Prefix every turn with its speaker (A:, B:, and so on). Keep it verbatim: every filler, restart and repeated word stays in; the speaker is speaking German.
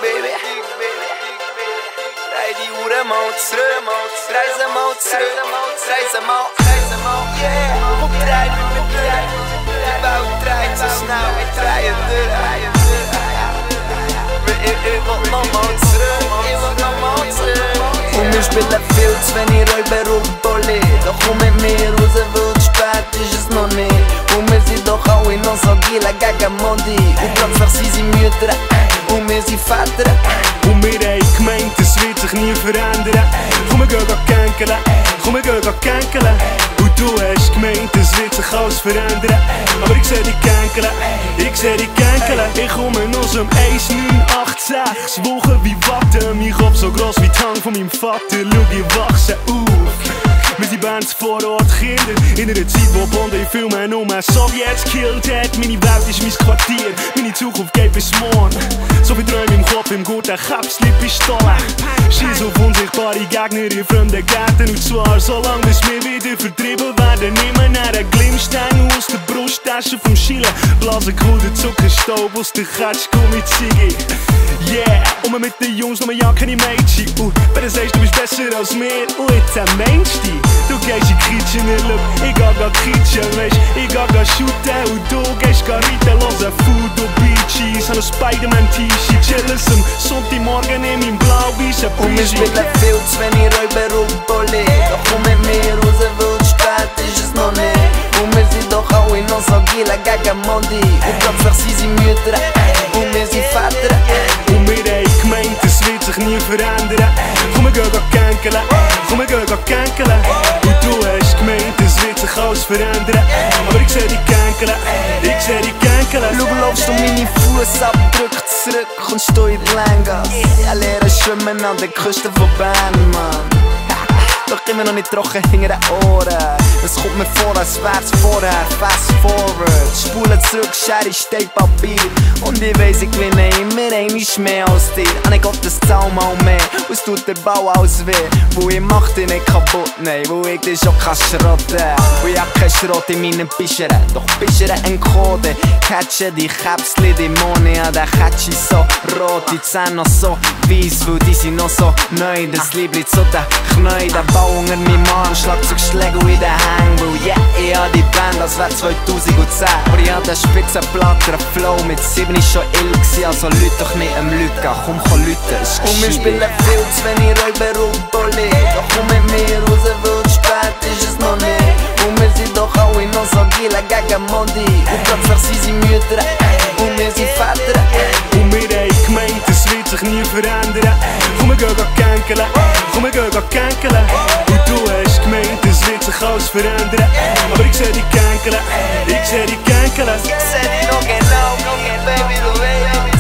A: baby. Rijd die Uhren mal zurück, reise mal zurück, reise mal, reise mal, yeah. Op draai met me druk, de bouw draait zo snel, we draaien deur. Ik wil nog mal zurück, ik wil nog mal zurück. Und wir spielen viel zu wenig Räuber und Bulli. Doch komm mit mir raus, weil zu spät ist es noch nicht. Und wir sind doch alle noch so gila gegen Modi. Und plötzlich sind sie Mütter und wir sind Väter.
B: Und wir haben gemeint, es wird sich nie verändern. Komm, wir gehen känkeln, komm, wir gehen känkeln. Und du hast gemeint, es wird sich alles verändern. Aber ich seh dich känkeln, ich seh dich känkeln. Ich komme aus dem eins neun acht sechs, Wochen wie Watte. Mein Kopf so gross wie die Hand von meinem Vater. Schau, ich wachse auf. Wir sind Bands vor Ort Kinder. In einer Zeit, wo Bond in Filmen um Sowjets gekillt hat. Meine Welt ist mein Quartier, meine Zukunft geht bis morgen. So viel Träume im Kopf, im guten Käpsli, Pistolen. Schieß auf unsichtbare Gegner in fremden Gärten. Und zwar so lange, bis wir wieder vertrieben werden. Nehmen einen Glimmstein aus der Brusttasche vom Schielen. Blasen kalten Zuckerstaub aus der Ketschgummi-Ziege. Yeah, und mit den Jungs noch ja keine Mädchen. Und wenn du sagst, du bist besser als mir, und jetzt ein Mensch dich. Du gehst in Kitchen in Look, ich geh ga Kitchen, weisst, ich geh ga shooten. Und du gehst ga reiten, hören Food und Beaches. An ein Spider-Man-T-Shirt, chillen am Sonntagmorgen in meinem blau-weißen Pulli.
A: Und wir spielen viel zu wenig Räuber und Bulli. Doch komm mit mir raus, weil zu spät ist es noch nicht. Und wir sind doch alle noch so gila gegen Modi. Und plötzlich sind sie Mütter und wir sind Väter.
B: Und wir haben gemeint, es wird sich nie verändern. Komm, wir gehen känkeln, komm, wir gehen känkeln. Und du hast gemeint, es wird sich alles verändern. Aber ich seh dich känkeln, ich seh dich känkeln.
A: Schau, laufst du meine Fußabdrücke zurück, kommst du in die Längas. Ich lehre schwimmen an der Küste von Bern, Mann. Doch immer noch nicht trocken hinter den Ohren. Es kommt mir vor, als wär's vorher. Fast forward, spulen zurück, Schere, Stein, Papier. Und ich weiss, ich gewinne immer einmal mehr als dir. Und ich Gott, das zahl mal mehr. Und es tut der Bau alles weh. Wo ich mach dich nicht kaputt, nein. Wo ich dich auch kann schrotten. Wo ich hab kein Schrott in meinen Bischeren. Doch Bischeren entkoden. Catchen die Käpsli, die Mone an der Catchy so rot. Die Zähne noch so weiss, weil die sind noch so neu. Das Liebli zu den Knäuel. Bau unter meinem Arm, Schlagzeugschläge in den Hängen. Weil yeah, ich hab die Band, das wär zweitausendzehn. Aber ich hab den Spitzenplatter Flow mit sieben ist schon ill gsi. Also lüt doch nicht am Lütgen, komm, komm lüten, es ist und wir spielen viel zu wenig Räuber und Bulli. Doch komm mit mir raus, weil zu spät ist es noch nicht. Und wir sind doch alle noch so gila gegen Modi. Und plötzlich sind sie Mütter und wir sind Väter.
B: Und wir haben gemeint, es wird sich nie verändern. Komm, wir gehen känkeln, komm, wir gehen känkeln. Und du hast gemeint, es wird sich alles verändern. Aber ich seh dich känkeln, ich seh dich känkeln.
A: Ich seh dich noch genau, baby, du weißt.